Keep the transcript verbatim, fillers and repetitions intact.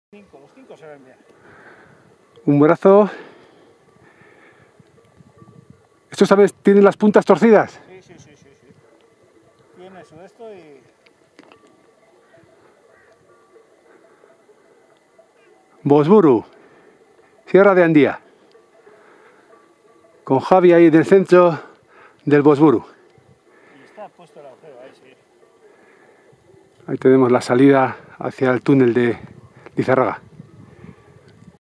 Cinco, los cinco se ven bien. Un brazo. ¿Estos sabes tienen las puntas torcidas? Sí, sí, sí, sí, sí. Tiene su esto y... Bosburu, Sierra de Andía. Con Javi ahí del centro del Bosburu. Y está puesto el agujero, ahí sí. Ahí tenemos la salida hacia el túnel de Lizarraga.